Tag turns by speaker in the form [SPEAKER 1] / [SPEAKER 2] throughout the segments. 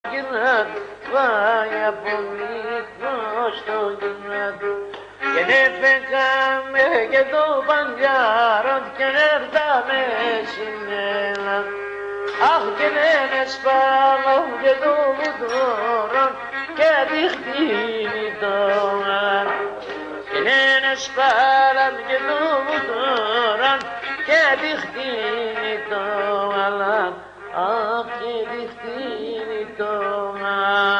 [SPEAKER 1] γυρνά, πάει από μικρός το γυρνά. Και έφεγαμε και το παλιάρο και έρθαμε συνέλα. Αχ και ναι σπάλω και το βουδόρο και δείχνει τώρα. Και ναι σπάλω και το βουδόρο και δείχνει τώρα. Αχ και δείχνει τώρα.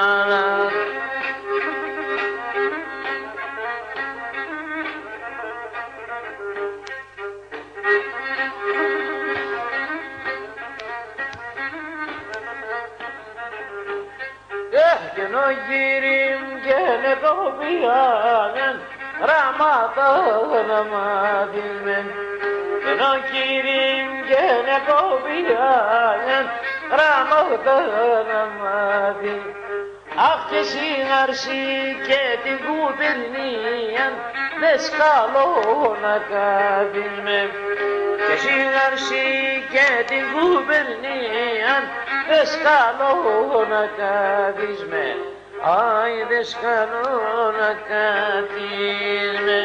[SPEAKER 1] Ενώ γύριμ και νεκοπιάνεν ραμάτα μάθημεν. Ενώ γύριμ και νεκοπιάνεν ραμάτα μάθημεν. Αχ και συνάρση και την κουπερνίαν δες καλό να κάθημεν. Και συνάρση και την κουπερνίαν δες καλό να κάθεις με, άι δες καλό να κάθεις με.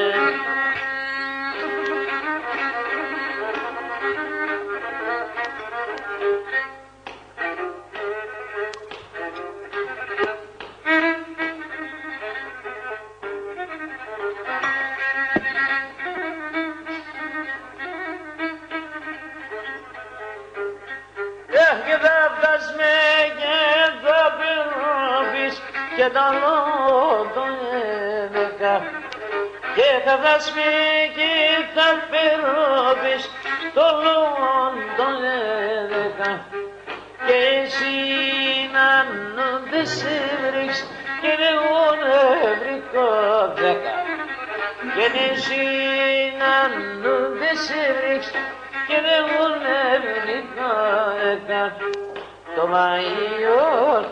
[SPEAKER 1] Και τα λόγω έλεγα και θα βράσουμε και θα φερόβεις το λόγο έλεγα και εσύ να δεν σε βρεις και εγώ να βρήκω 10 και εσύ να δεν σε βρεις και εγώ να βρήκω 10 το Μαϊό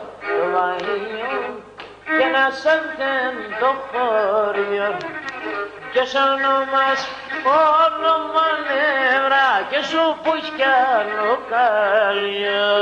[SPEAKER 1] και να σαντέν το χώριο και σαν μας μόνο μανεύρα και σου πουσκιάνο καλλιό.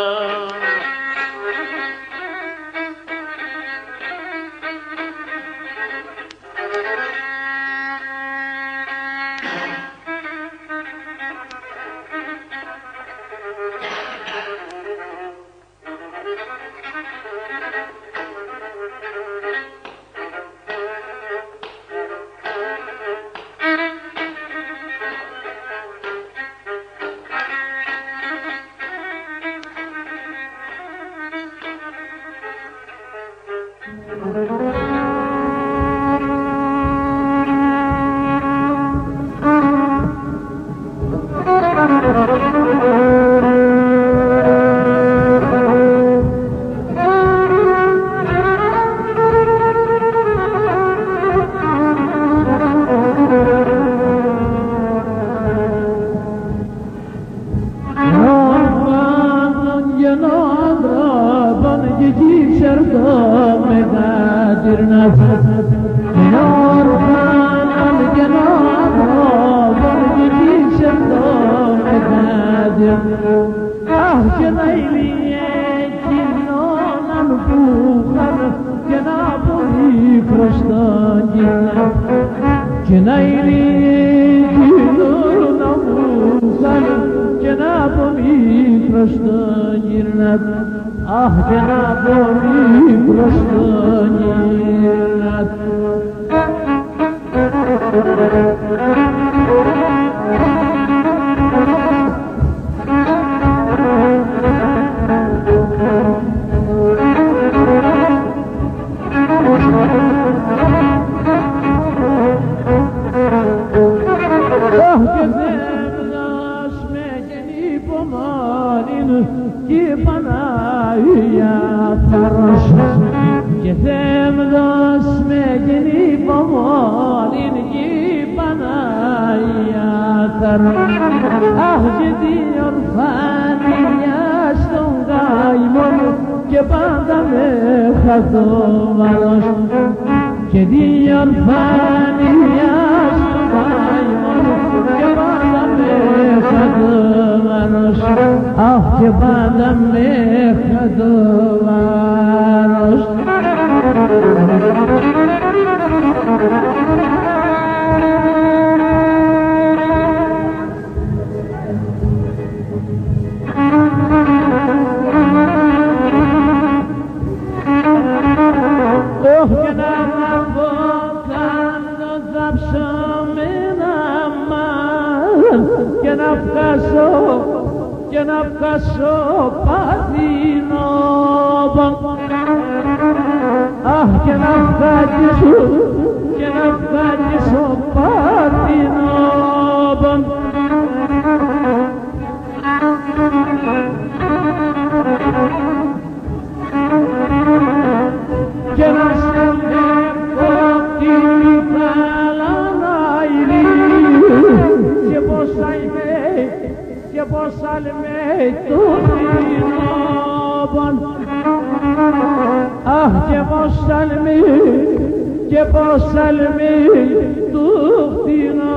[SPEAKER 2] Ah, que bada me
[SPEAKER 1] και να βγάσω πατινόμπον. Αχ, και να βγάλεις ο πατινόμπον. Και να σε λέγω την Καλανάιλη και πως αλμέ του φινόμπον. Αχ, και πως αλμέ του φινόμπον.